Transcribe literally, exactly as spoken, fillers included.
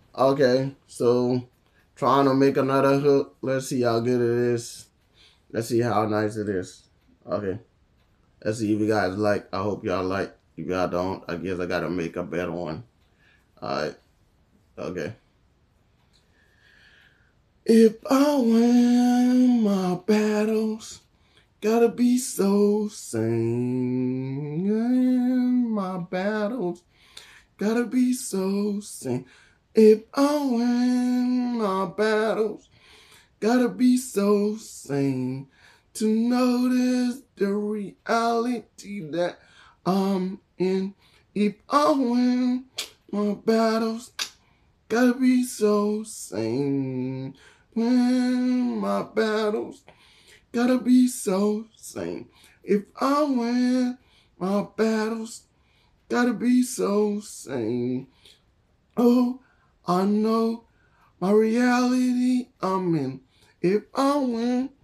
Okay, so trying to make another hook. Let's see how good it is. Let's see how nice it is. Okay, let's see if you guys like. I hope y'all like. If y'all don't, I guess I gotta make a better one. Alright, okay. If I win my battles, gotta be so sane. My battles, gotta be so sane. If I win my battles, gotta be so sane to notice the reality that I'm in. If I win my battles, gotta be so sane. Win my battles, gotta be so sane. If I win my battles, gotta be so sane. Oh, I know my reality I'm in. If I win